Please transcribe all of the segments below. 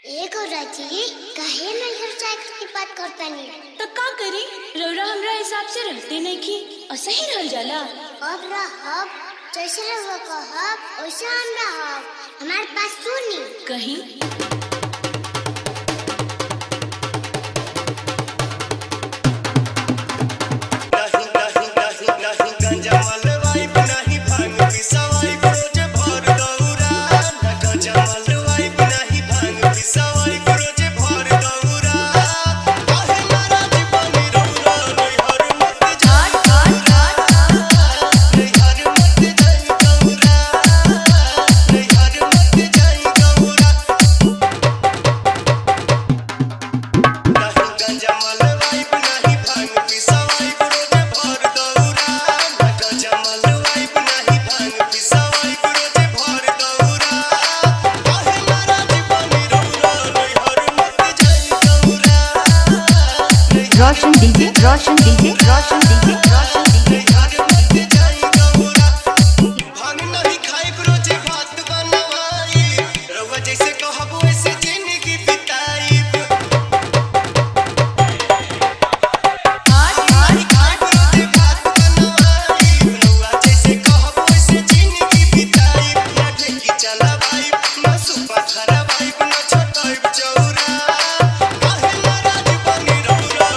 एक और राजी काहे नहीं चाय की बात करता नहीं तो का करी रौरा हमरा हिसाब से रहते नहीं की असही रहल जाला। अब रहब जैसे रहो कहब वैसे हम रहब, हमारे पास सुनी कहीं Roshan DJ Roshan DJ Roshan DJ Roshan DJ भांग नहीं खाए रोजे भात बनवाई रउआ जैसे कहबो ऐसे जिंदगी बिताई आज खाए रोजे भात बनवाई रउआ जैसे कहबो ऐसे जिंदगी बिताई ना ढेकी चला भाई ना सुपा खरा भाई ना छोटई चौरा काहे नाराज बनी रउरा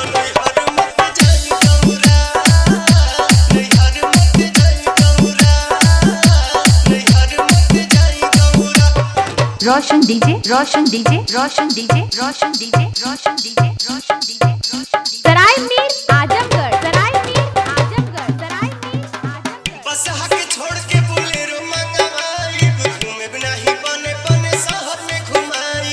Roshan DJ Roshan DJ Roshan DJ Roshan DJ Roshan DJ Roshan DJ Sarai Mir Azamgarh सराय मीर आजमगढ़ सराय मीर आजमगढ़ बस हके छोड़ के बोलेरो मंगवाई घूमे बिना ही बने बने शहर में घुमाई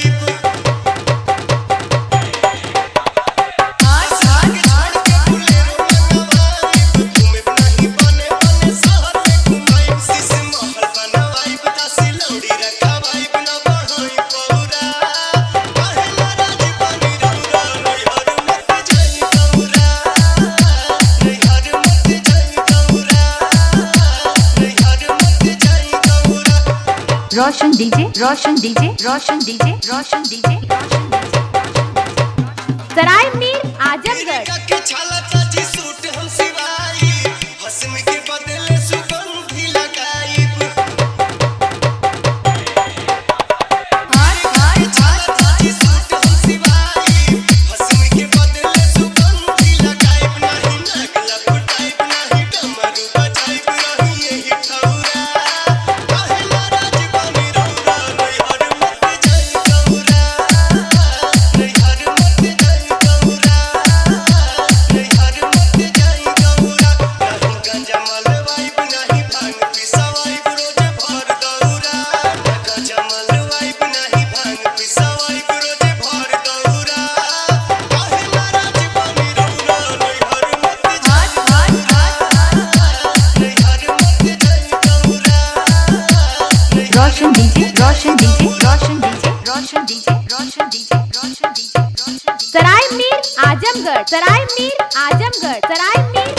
आज हके छोड़ के बोलेरो मंगवाई घूमे बिना ही बने बने शहर में घुमाई शीश महल बनवाई बतासी लौड़ी रखवाई बिना बढ़ोई पौरा काहे नाराज बनी रउरा नैहर मत जाई कौरा नैहर मत जाई कौरा नैहर मत जाई कौरा Roshan DJ Roshan DJ Roshan DJ Roshan DJ Roshan DJ Sarai Mir Azamgarh के छाला चाची सूट हम सिवाई हसम के बदले सुगंधी लगाई छाला चाची सूट हम सिवाई हसम के बदले सुगंधी लगाई नहीं नगला फुटाई नहीं डमरू बजाई रही यही ठौरा काहे नाराज बनी रउरा नैहर मत जाई कौरा नैहर मत जाई कौरा नैहर मत जाई कौरा नहीं गंजा मलवाई नहीं भांग पिसवाई रोजे भर दौरा गंजा मलवाई नहीं भांग पिसवाई रोजे भर दौरा काहे नाराज बनी रउरा नैहर मत जाई नैहर मत जाई कौरा Roshan DJ Roshan DJ Roshan DJ Roshan DJ Roshan DJ Roshan DJ Sarai Mir Azamgarh सराय मीर आजमगढ़ सराय मीर